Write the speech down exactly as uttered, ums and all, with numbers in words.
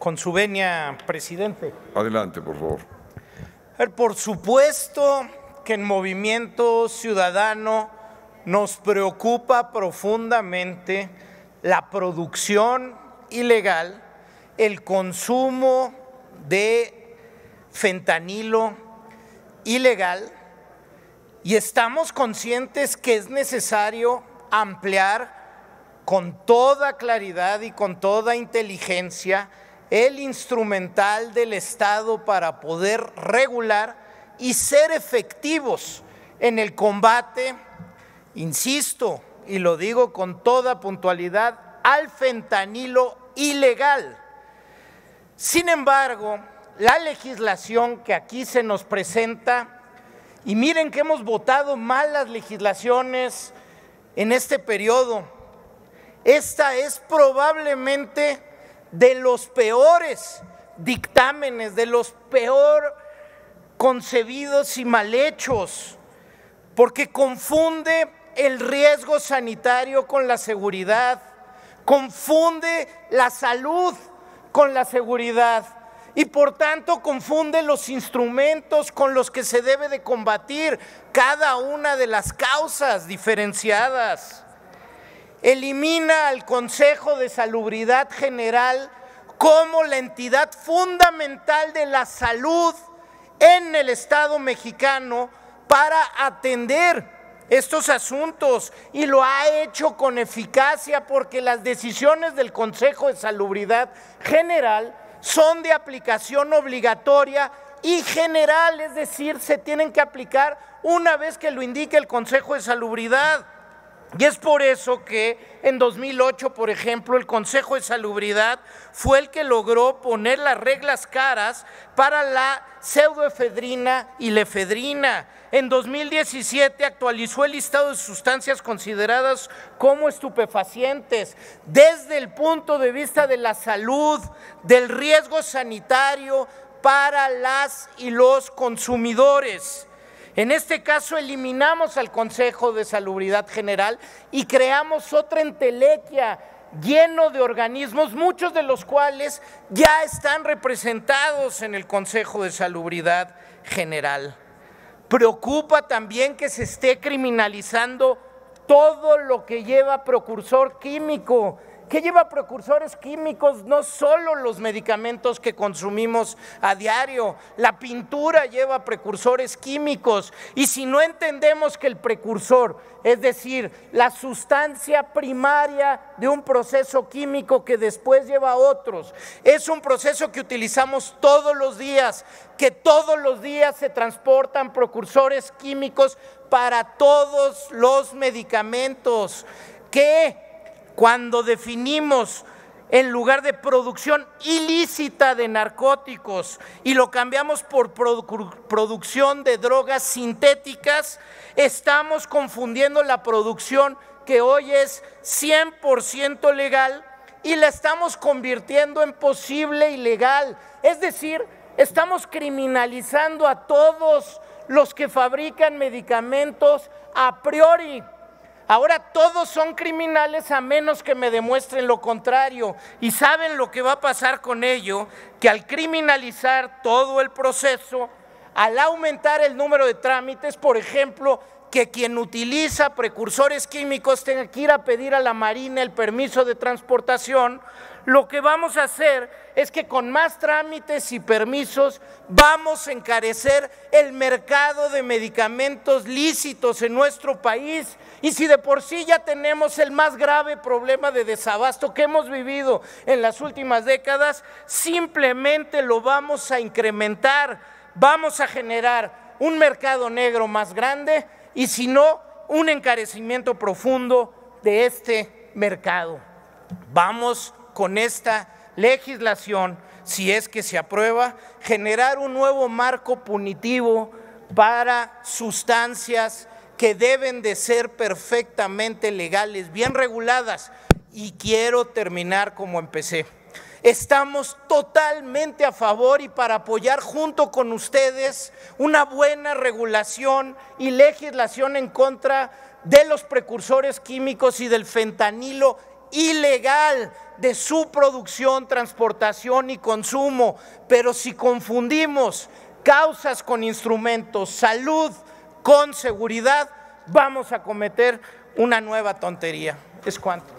Con su venia, presidente. Adelante, por favor. Por supuesto que en Movimiento Ciudadano nos preocupa profundamente la producción ilegal, el consumo de fentanilo ilegal, y estamos conscientes que es necesario ampliar con toda claridad y con toda inteligencia el instrumental del Estado para poder regular y ser efectivos en el combate, insisto, y lo digo con toda puntualidad, al fentanilo ilegal. Sin embargo, la legislación que aquí se nos presenta, y miren que hemos votado mal las legislaciones en este periodo, esta es probablemente de los peores dictámenes, de los peor concebidos y mal hechos, porque confunde el riesgo sanitario con la seguridad, confunde la salud con la seguridad y por tanto confunde los instrumentos con los que se debe de combatir cada una de las causas diferenciadas. Elimina al Consejo de Salubridad General como la entidad fundamental de la salud en el Estado mexicano para atender estos asuntos, y lo ha hecho con eficacia porque las decisiones del Consejo de Salubridad General son de aplicación obligatoria y general, es decir, se tienen que aplicar una vez que lo indique el Consejo de Salubridad. Y es por eso que en dos mil ocho, por ejemplo, el Consejo de Salubridad fue el que logró poner las reglas caras para la pseudoefedrina y la efedrina. En dos mil diecisiete actualizó el listado de sustancias consideradas como estupefacientes desde el punto de vista de la salud, del riesgo sanitario para las y los consumidores. En este caso eliminamos al Consejo de Salubridad General y creamos otra entelequia lleno de organismos, muchos de los cuales ya están representados en el Consejo de Salubridad General. Preocupa también que se esté criminalizando todo lo que lleva precursor químico. ¿Qué lleva precursores químicos? No solo los medicamentos que consumimos a diario, la pintura lleva precursores químicos, y si no entendemos que el precursor, es decir, la sustancia primaria de un proceso químico que después lleva a otros, es un proceso que utilizamos todos los días, que todos los días se transportan precursores químicos para todos los medicamentos, que cuando definimos en lugar de producción ilícita de narcóticos y lo cambiamos por produ- producción de drogas sintéticas, estamos confundiendo la producción que hoy es cien por ciento legal y la estamos convirtiendo en posible ilegal. Es decir, estamos criminalizando a todos los que fabrican medicamentos a priori. Ahora todos son criminales a menos que me demuestren lo contrario. ¿Y saben lo que va a pasar con ello? Que al criminalizar todo el proceso, al aumentar el número de trámites, por ejemplo, que quien utiliza precursores químicos tenga que ir a pedir a la Marina el permiso de transportación, lo que vamos a hacer es que con más trámites y permisos vamos a encarecer el mercado de medicamentos lícitos en nuestro país. Y si de por sí ya tenemos el más grave problema de desabasto que hemos vivido en las últimas décadas, simplemente lo vamos a incrementar, vamos a generar un mercado negro más grande y si no, un encarecimiento profundo de este mercado. Vamos con esta legislación, si es que se aprueba, generar un nuevo marco punitivo para sustancias que deben de ser perfectamente legales, bien reguladas. Y quiero terminar como empecé. Estamos totalmente a favor y para apoyar junto con ustedes una buena regulación y legislación en contra de los precursores químicos y del fentanilo ilegal, de su producción, transportación y consumo. Pero si confundimos causas con instrumentos, salud con seguridad, vamos a cometer una nueva tontería. Es cuanto.